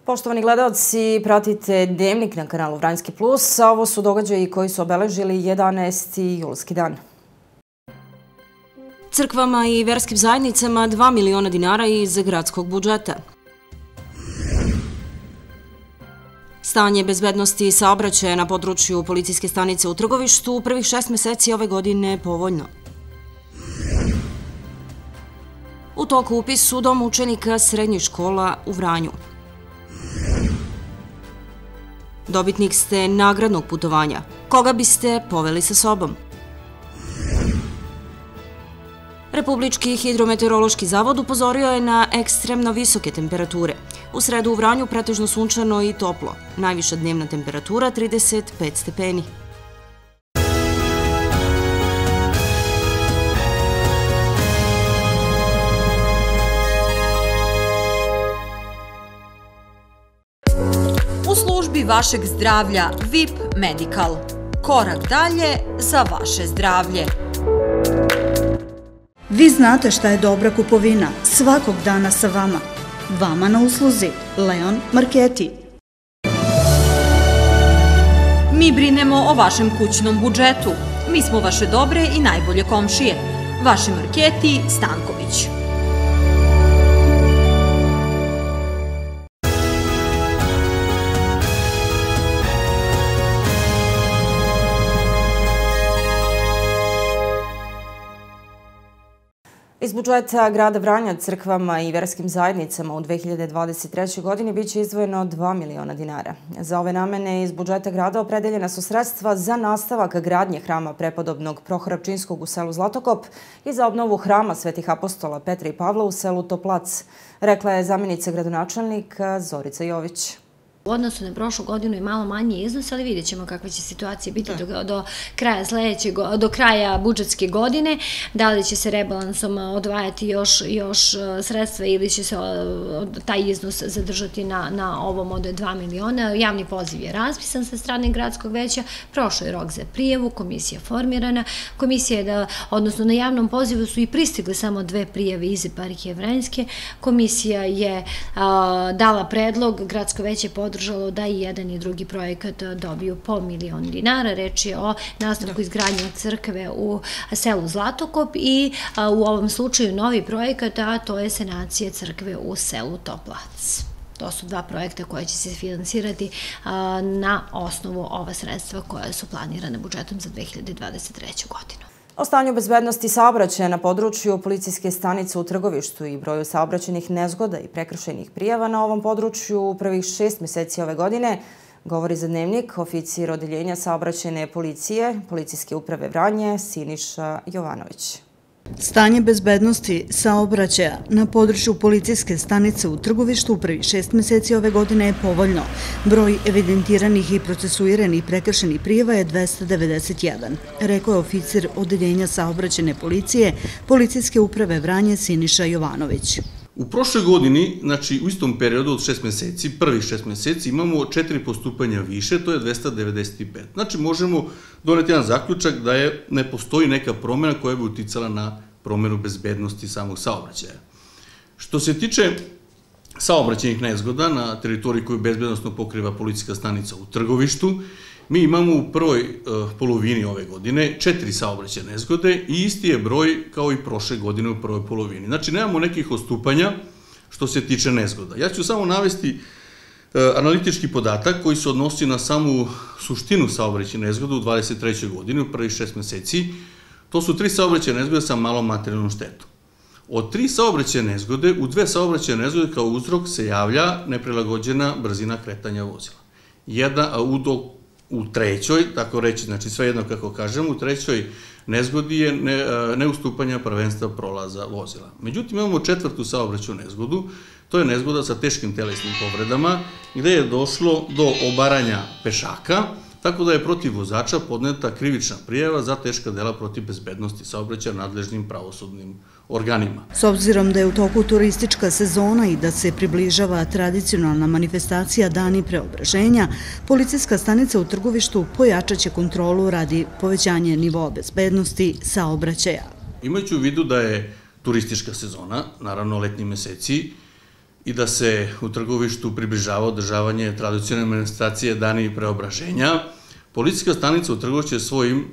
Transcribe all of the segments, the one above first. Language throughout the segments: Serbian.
Poštovani gledalci, pratite Dnevnik na kanalu Vranjski Plus, a ovo su događaji koji su obeležili 11. julski dan. Crkvama i verskim zajednicama 2 miliona dinara iz gradskog budžeta. Stanje bezbednosti i saobraćaja na području policijske stanice u Trgovištu u prvih 6 meseci ove godine povoljno. U toku upis u dom učenika srednjih škola u Vranju. Dobitnik ste nagradnog putovanja. Koga biste poveli sa sobom? Republički hidrometeorološki zavod upozorio je na ekstremno visoke temperature. U sredu u Vranju pretežno sunčano i toplo. Najviša dnevna temperatura 35 stepeni. U službi vašeg zdravlja VIP Medical. Korak dalje za vaše zdravlje. Vi znate šta je dobra kupovina svakog dana sa vama. Vama na usluzi Leon Marketi. Mi brinemo o vašem kućnom budžetu. Mi smo vaše dobre i najbolje komšije. Vaši Marketi Stanković. Iz budžeta grada Vranja crkvama i verskim zajednicama u 2023. godini biće izdvojeno 2 miliona dinara. Za ove namene iz budžeta grada opredeljena su sredstva za nastavak gradnje hrama prepodobnog Prohora Pčinskog u selu Zlatokop i za obnovu hrama Svetih apostola Petra i Pavla u selu Toplac, rekla je zamjenica gradonačelnika Zorica Jović. U odnosu na prošlu godinu je malo manji iznos, ali vidjet ćemo kakva će situacija biti do kraja do kraja budžetske godine. Da li će se rebalansom odvajati još sredstva ili će se taj iznos zadržati na ovom od 2 miliona. Javni poziv je raspisan sa strane gradskog veća, prošao je rok za prijavu, komisija formirana. Komisija je, odnosno na javnom pozivu su i pristigle samo 2 prijave iz eparhije Vranjske. Komisija je dala predlog, gradsko veće podržalo da i jedan i drugi projekat dobiju po milion dinara. Reč je o nastavku izgradnje crkve u selu Zlatokop i u ovom slučaju novi projekat, a to je sanacija crkve u selu Toplac. To su 2 projekta koje će se finansirati na osnovu ova sredstva koja su planirane budžetom za 2023. godinu. O stanju bezbednosti saobraćaja na području policijske stanice u Trgovištu i broju saobraćajnih nezgoda i prekršajnih prijava na ovom području u prvih 6 meseci ove godine govori za Dnevnik oficir odeljenja saobraćajne policije Policijske uprave Vranje Siniša Jovanović. Stanje bezbednosti saobraćaja na području policijske stanice u Trgovištu u prvih 6 meseci ove godine je povoljno. Broj evidentiranih i procesuiranih prekršajnih prijava je 291, rekao je oficir odeljenja saobraćajne policije Policijske uprave Vranje Siniša Jovanović. U prošloj godini, znači u istom periodu od 6 meseci, prvih 6 meseci, imamo 4 postupanja više, to je 295. Znači možemo doneti jedan zaključak da ne postoji neka promjena koja bi uticala na promjenu bezbednosti samog saobraćaja. Što se tiče saobraćajnih nezgoda na teritoriji koju bezbednostno pokriva policijska stanica u Trgovištu, mi imamo u prvoj polovini ove godine 4 saobraćajne nezgode i isti je broj kao i prošle godine u prvoj polovini. Znači, nemamo nekih odstupanja što se tiče nezgoda. Ja ću samo navesti analitički podatak koji se odnosi na samu suštinu saobraćajne nezgode u 2023. godini, u prvih 6 meseci. To su 3 saobraćajne nezgode sa malom materijalnom štetom. Od 3 saobraćajne nezgode, u 2 saobraćajne nezgode kao uzrok se javlja neprilagođena brzina kretanja vozila. U trećoj, tako reći, znači sve jedno kako kažem, u trećoj nezgodi je neustupanja prvenstva prolaza vozila. Međutim, imamo 4. saobraćajnu nezgodu, to je nezgoda sa teškim telesnim povredama, gde je došlo do obaranja pešaka, tako da je protiv vozača podneta krivična prijava za teška dela protiv bezbednosti saobraćaja nadležnim pravosudnim organima. S obzirom da je u toku turistička sezona i da se približava tradicionalna manifestacija Dani preobraženja, policijska stanica u Trgovištu pojačat će kontrolu radi povećanja nivoa bezbednosti saobraćaja. Imajući u vidu da je turistička sezona, naravno letnji meseci, i da se u Trgovištu približava održavanje tradicionalne manifestacije Dani preobraženja, policijska stanica u Trgovištu će svojim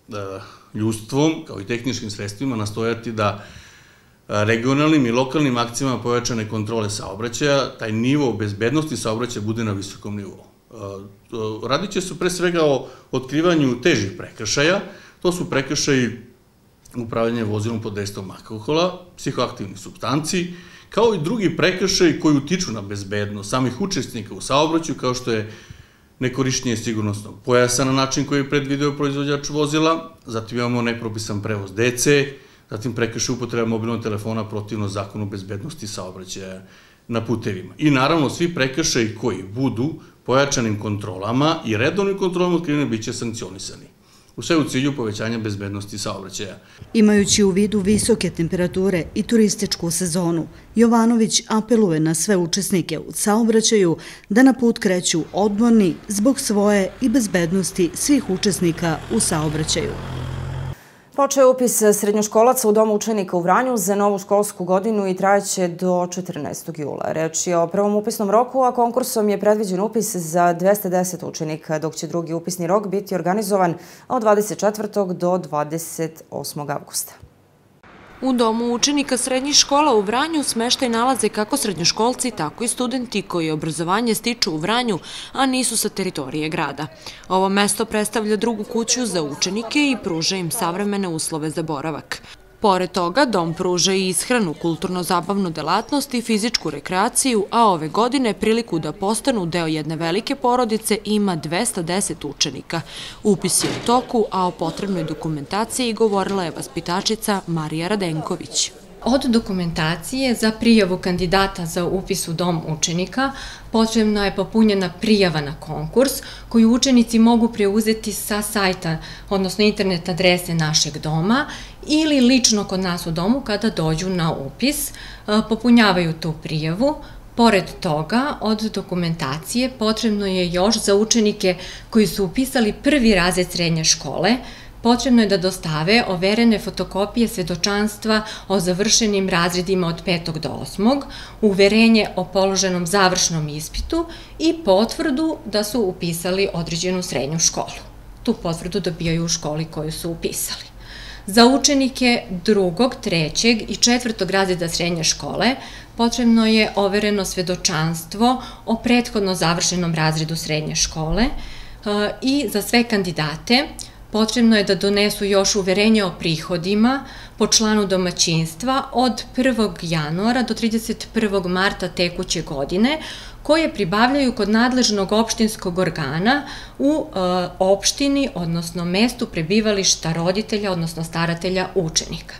ljudstvom, kao i tehničkim sredstvima, nastojati da regionalnim i lokalnim akcijama pojačane kontrole saobraćaja, taj nivo bezbednosti saobraćaja bude na visokom nivou. Radit će se pre svega o otkrivanju težih prekršaja, to su prekršaji upravljanja vozilom pod dejstvom alkohola, psihoaktivnih supstanci, kao i drugi prekršaji koji utiču na bezbednost samih učesnika u saobraćaju, kao što je nekorišćenje sigurnosnog pojasa na način koji je predvideo proizvođač vozila, zatim imamo nepropisan prevoz dece, zatim prekršaj upotreba mobilnog telefona protivno zakonu bezbednosti saobraćaja na putevima. I naravno svi prekršaji koji budu pojačanim kontrolama i redovnim kontrolama otkrivene bit će sankcionisani. U sve u cilju povećanja bezbednosti saobraćaja. Imajući u vidu visoke temperature i turističku sezonu, Jovanović apeluje na sve učesnike u saobraćaju da na put kreću odmorni zbog svoje i bezbednosti svih učesnika u saobraćaju. Počeo je upis srednjoškolaca u Domu učenika u Vranju za novu školsku godinu i trajeće do 14. jula. Reč je o prvom upisnom roku, a konkursom je predviđen upis za 210 učenika, dok će drugi upisni rok biti organizovan od 24. do 28. avgusta. U Domu učenika srednjih škola u Vranju smeštaj nalaze kako srednjoškolci, tako i studenti koji obrazovanje stiču u Vranju, a nisu sa teritorije grada. Ovo mesto predstavlja drugu kuću za učenike i pruža im savremene uslove za boravak. Pored toga, dom pruža i ishranu, kulturno-zabavnu delatnost i fizičku rekreaciju, a ove godine priliku da postanu deo jedne velike porodice ima 210 učenika. Upis je u toku, a o potrebnoj dokumentaciji govorila je vaspitačica Marija Radenković. Od dokumentacije za prijavu kandidata za upis u dom učenika potrebno je popunjena prijava na konkurs koju učenici mogu preuzeti sa sajta, odnosno internet adrese našeg doma ili lično kod nas u domu kada dođu na upis, popunjavaju tu prijavu. Pored toga, od dokumentacije potrebno je još za učenike koji su upisali prvi razred srednje škole, potrebno je da dostave overene fotokopije svedočanstva o završenim razredima od 5. do 8. uverenje o položenom završnom ispitu i potvrdu da su upisali određenu srednju školu. Tu potvrdu dobijaju u školi koju su upisali. Za učenike 2., 3. i 4. razreda srednje škole potrebno je overeno svedočanstvo o prethodno završenom razredu srednje škole i za sve kandidate potrebno je da donesu još uverenje o prihodima po članu domaćinstva od 1. januara do 31. marta tekuće godine, koje pribavljaju kod nadležnog opštinskog organa u opštini, odnosno mestu prebivališta roditelja, odnosno staratelja učenika.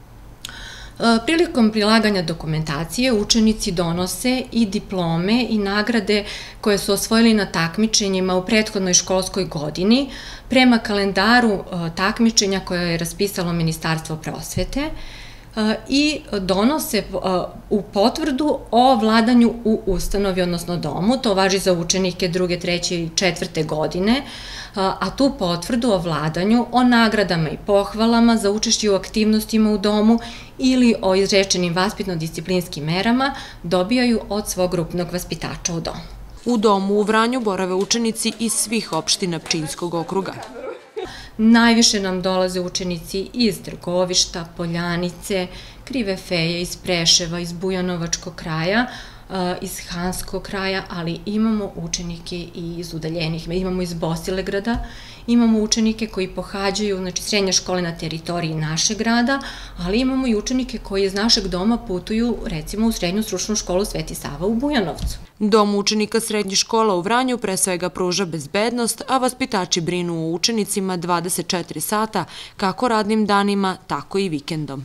Prilikom prilaganja dokumentacije učenici donose i diplome i nagrade koje su osvojili na takmičenjima u prethodnoj školskoj godini prema kalendaru takmičenja koje je raspisalo Ministarstvo prosvete i donose u potvrdu o vladanju u ustanovi, odnosno domu. To važi za učenike 2., 3. i 4. godine, a tu potvrdu o vladanju, o nagradama i pohvalama za učešće u aktivnostima u domu ili o izrečenim vaspitno-disciplinskim merama dobijaju od svog grupnog vaspitača u domu. U domu u Vranju borave učenici iz svih opština Pčinjskog okruga. Najviše nam dolaze učenici iz Trgovišta, Poljanice, Krive Feje, iz Preševa, iz Bujanovačkog kraja, iz Hanskog kraja, ali imamo učenike i iz udaljenih. Imamo iz Bosilegrada, imamo učenike koji pohađaju srednje škole na teritoriji našeg grada, ali imamo i učenike koji iz našeg doma putuju recimo u srednju stručnu školu Sveti Sava u Bujanovcu. Dom učenika srednjih škola u Vranju pre svega pruža bezbednost, a vaspitači brinu o učenicima 24 sata, kako radnim danima, tako i vikendom.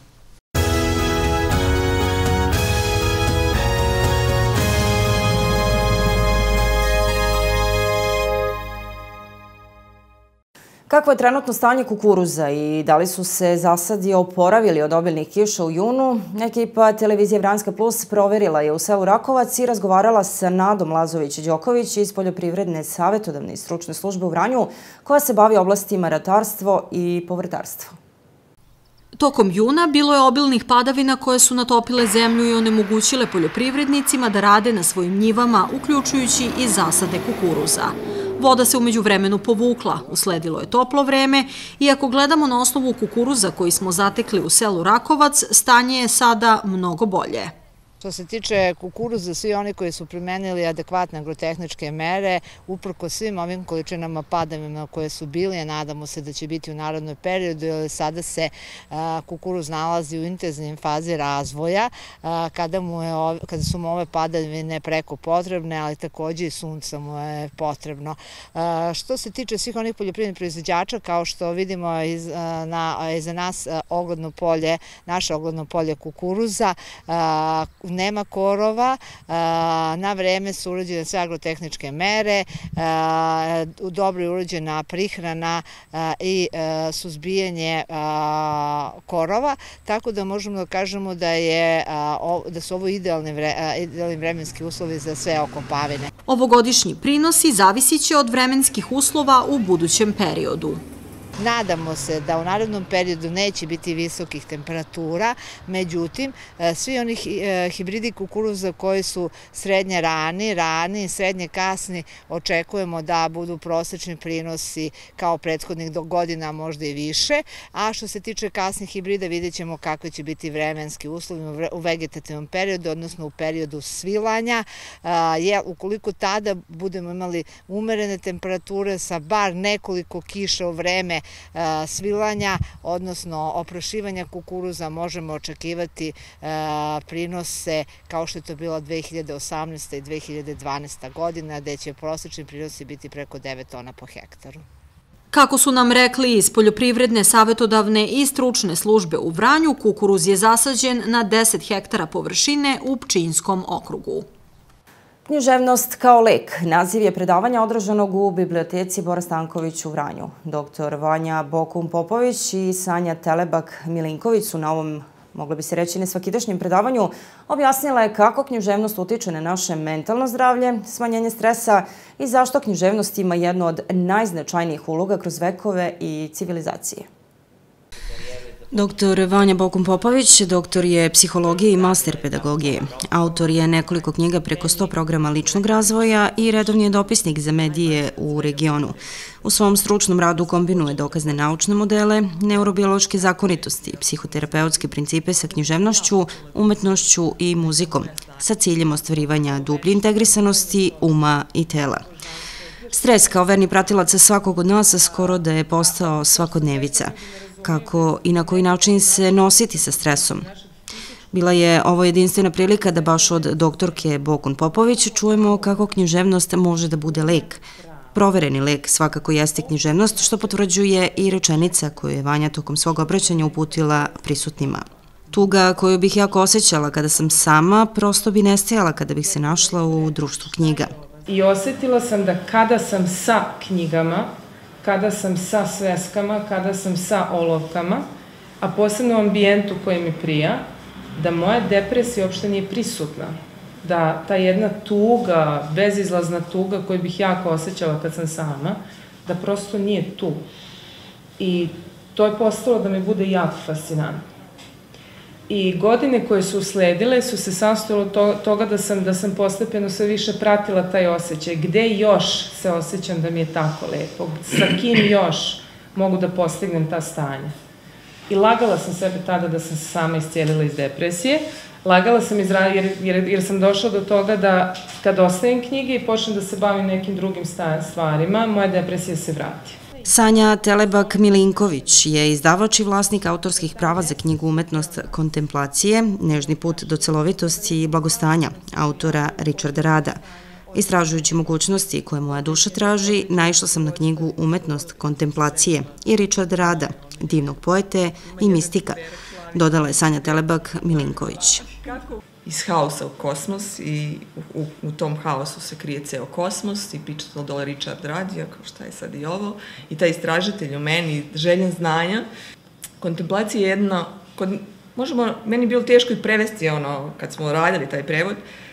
Kakvo je trenutno stanje kukuruza i da li su se zasadi oporavili od obilnih kiša u junu? Ekipa televizije Vranjska Plus proverila je u selu Rakovac i razgovarala sa Nadom Lazović-Đoković iz Poljoprivredne savetodavne i stručne službe u Vranju, koja se bavi oblastima ratarstvo i povrtarstvo. Tokom juna bilo je obilnih padavina koje su natopile zemlju i onemogućile poljoprivrednicima da rade na svojim njivama, uključujući i zasade kukuruza. Voda se umeđu vremenu povukla, usledilo je toplo vreme i ako gledamo na osnovu kukuruza koji smo zatekli u selu Rakovac, stanje je sada mnogo bolje. Što se tiče kukuruza, svi oni koji su primenili adekvatne agrotehničke mere, uprkos svim ovim količinama padavina koje su bili, a nadamo se da će biti u narednom periodu, jer sada se kukuruz nalazi u intenzivnoj fazi razvoja, kada su mu ove padavine preko potrebne, ali takođe i sunca mu je potrebno. Što se tiče svih onih poljoprivrednih proizvođača, kao što vidimo iza nas naše ogledno polje kukuruza, nema korova, na vreme su urađene sve agrotehničke mere, dobro je urađena prihrana i suzbijanje korova, tako da možemo da kažemo da su ovo idealni vremenski uslovi za sve okopavine. Ovogodišnji prinosi zavisit će od vremenskih uslova u budućem periodu. Nadamo se da u narednom periodu neće biti visokih temperatura, međutim, svi oni hibridi kukuruza koji su srednje rani i srednje kasni, očekujemo da budu prosečni prinosi kao prethodnih godina, možda i više, a što se tiče kasnih hibrida vidjet ćemo kakve će biti vremenski uslovi u vegetativnom periodu, odnosno u periodu svilanja, jer ukoliko tada budemo imali umerene temperature sa bar nekoliko kiša u vreme svilanja, odnosno oprašivanja kukuruza, možemo očekivati prinose kao što je to bila 2018. i 2012. godina, gde će prosečni prinosi biti preko 9 tona po hektaru. Kako su nam rekli iz Poljoprivredne, savetodavne i stručne službe u Vranju, kukuruz je zasađen na 10 hektara površine u Pčinjskom okrugu. Književnost kao lek. Naziv je predavanja održanog u biblioteci Bora Stanković u Vranju. Dr. Vanja Bokun-Popović i Sanja Telebak-Milinković su na ovom, moglo bi se reći, nesvakidašnjem predavanju objasnile kako književnost utiče na naše mentalno zdravlje, smanjenje stresa i zašto književnost ima jednu od najznačajnijih uloga kroz vekove i civilizacije. Dr. Vanja Bokun-Popović doktor je psihologije i master pedagogije. Autor je nekoliko knjiga preko 100 programa ličnog razvoja i redovni je dopisnik za medije u regionu. U svom stručnom radu kombinuje dokazne naučne modele, neurobiološke zakonitosti, psihoterapeutske principe sa književnošću, umetnošću i muzikom, sa ciljem ostvarivanja dublje integrisanosti uma i tela. Stres kao verni pratilac svakog od nas skoro da je postao svakodnevica. Kako i na koji način se nositi sa stresom. Bila je ovo jedinstvena prilika da baš od doktorke Bokun-Popović čujemo kako književnost može da bude lek. Provereni lek svakako jeste književnost, što potvrđuje i rečenica koju je Vanja tokom svog obraćanja uputila prisutnima. Tuga koju bih jako osjećala kada sam sama, prosto bi nestajala kada bih se našla u društvu knjiga. I osjetila sam da kada sam sa knjigama, kada sam sa sveskama, kada sam sa olovkama, a posebno u ambijentu koji mi prija, da moja depresija uopšte nije prisutna. Da ta jedna tuga, bezizlazna tuga koju bih jako osjećala kad sam sama, da prosto nije tu. I to je postalo da mi bude jako fascinantno. I godine koje su usledile su se sastojile od toga da sam postepeno sve više pratila taj osjećaj. Gde još se osjećam da mi je tako lepo? Sa kim još mogu da postignem ta stanja? I lagala sam sebe tada da sam se sama iscijelila iz depresije. Lagala sam jer sam došla do toga da kad ostavim knjige i počnem da se bavim nekim drugim stvarima, moja depresija se vrati. Sanja Telebak-Milinković je izdavač i vlasnik autorskih prava za knjigu Umetnost kontemplacije, Nežni put do celovitosti i blagostanja, autora Richarda Rada. Istražujući mogućnosti koje moja duša traži, naišla sam na knjigu Umetnost kontemplacije i Richarda Rada, divnog poete i mistika, dodala je Sanja Telebak-Milinković. Iz haosa u kosmos i u tom haosu se krije ceo kosmos i piče to dole Richard Radija, kao šta je sad i ovo. I taj istražitelj u meni, željen znanja. Kontemplacija je jedna, meni je bilo teško i prevesti kad smo radili taj prevod,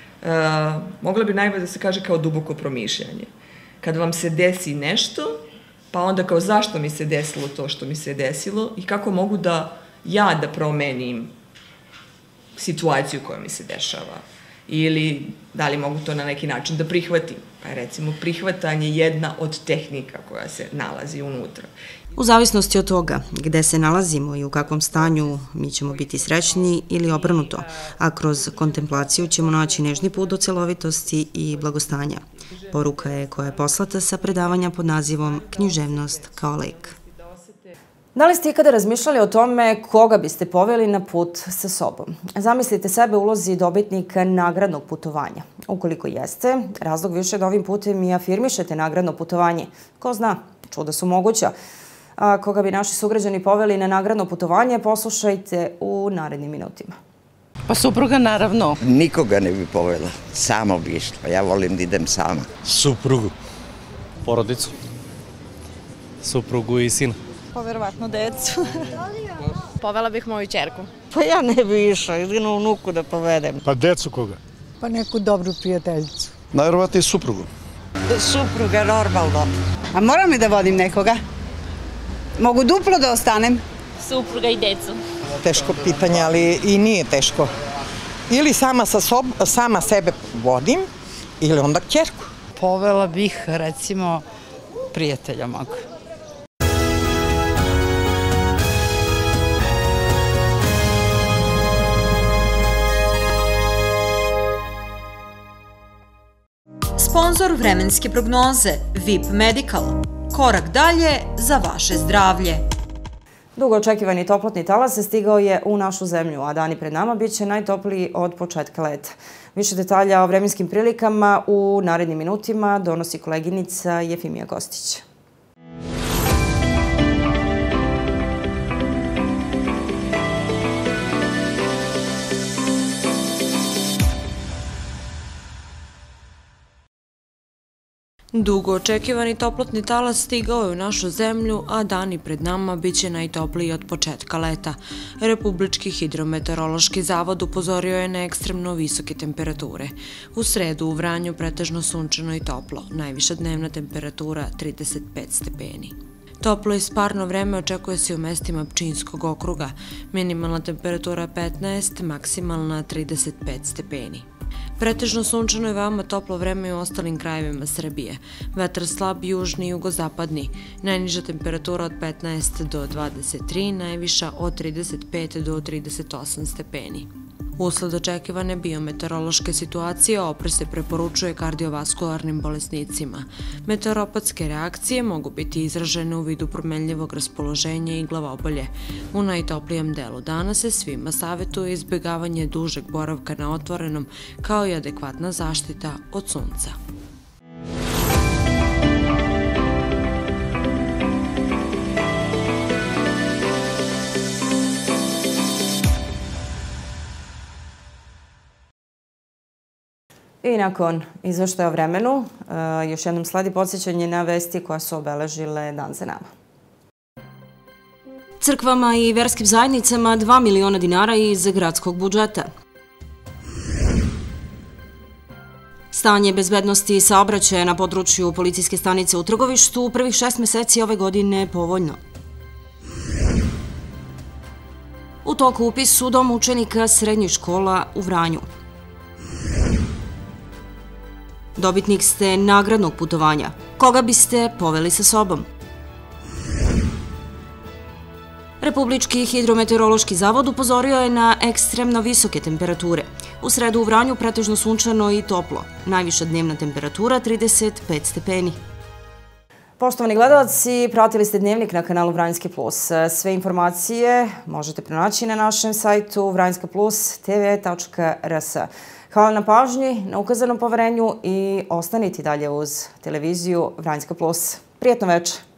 mogla bi najbolje da se kaže kao duboko promišljanje. Kad vam se desi nešto, pa onda kao zašto mi se desilo to što mi se desilo i kako mogu da ja da promenim situaciju koja mi se dešava ili da li mogu to na neki način da prihvatim. Pa je recimo prihvatanje jedna od tehnika koja se nalazi unutra. U zavisnosti od toga gde se nalazimo i u kakvom stanju mi ćemo biti srećni ili obrnuto, a kroz kontemplaciju ćemo naći nežni put do celovitosti i blagostanja. Poruka je koja je poslata sa predavanja pod nazivom Književnost kao lek. Da li ste ikada razmišljali o tome koga biste poveli na put sa sobom? Zamislite sebe u ulozi dobitnika nagradnog putovanja. Ukoliko jeste, razlog više da ovim putem i afirmišete nagradno putovanje. Ko zna, čuda su moguća. A koga bi naši sugrađani poveli na nagradno putovanje, poslušajte u narednim minutima. Pa supruga, naravno. Nikoga ne bi povela, samo bi išla. Ja volim da idem sama. Suprugu, porodicu, suprugu i sina. Pa verovatno decu. Povela bih moju ćerku. Pa ja ne bi išla, jedino unuku da povedem. Pa decu koga? Pa neku dobru prijateljicu. Najverovatnije suprugu. Supruga, normalno. A moram li da vodim nekoga? Mogu duplo da ostanem? Supruga i decu. Teško pitanje, ali i nije teško. Ili sama sebe vodim, ili onda ćerku. Povela bih, recimo, prijatelja mog. Sponzor vremenske prognoze VIP Medical. Korak dalje za vaše zdravlje. Dugo očekivani toplotni talas stigao je u našu zemlju, a dani pred nama bit će najtopliji od početka leta. Više detalja o vremenskim prilikama u narednim minutima donosi koleginica Jefimija Gostić. Dugo očekivani toplotni talas stigao je u našu zemlju, a dani pred nama biće najtopliji od početka leta. Republički hidrometeorološki zavod upozorio je na ekstremno visoke temperature. U sredu u Vranju pretežno sunčano i toplo, najviša dnevna temperatura 35 stepeni. Toplo i sparno vreme očekuje se u mestima Pčinjskog okruga, minimalna temperatura 15, maksimalna 35 stepeni. Pretežno sunčano je veoma toplo vreme i u ostalim krajevima Srbije. Vetar slab južni i jugozapadni. Najniža temperatura od 15 do 23, najviša od 35 do 38 stepeni. Usled očekivane biometeorološke situacije oprez se preporučuje kardiovaskularnim bolesnicima. Meteoropatske reakcije mogu biti izražene u vidu promenljivog raspoloženja i glavobolje. U najtoplijem delu dana se svima savjetuje izbjegavanje dužeg boravka na otvorenom, kao i adekvatna zaštita od sunca. I nakon izveštaja o vremenu, još jednom sledi podsjećanje na vesti koja su obeležile dan za nama. Crkvama i verskim zajednicama 2 miliona dinara iz gradskog budžeta. Stanje bezbednosti i saobraćaja na području policijske stanice u Trgovištu u prvih 6 meseci ove godine je povoljno. U toku upis u dom učenika srednjih škola u Vranju. Dobitnik ste nagradnog putovanja. Koga biste poveli sa sobom? Republički hidrometeorološki zavod upozorio je na ekstremno visoke temperature. U sredu u Vranju pretežno sunčano i toplo. Najviša dnevna temperatura 35 stepeni. Poštovani gledalci, pratili ste Dnevnik na kanalu Vranjski Plus. Sve informacije možete pronaći na našem sajtu vranjskaplus.tv.rs. Hvala na pažnji, na ukazanom poverenju i ostanite dalje uz televiziju Vranjska Plus. Prijetno večer!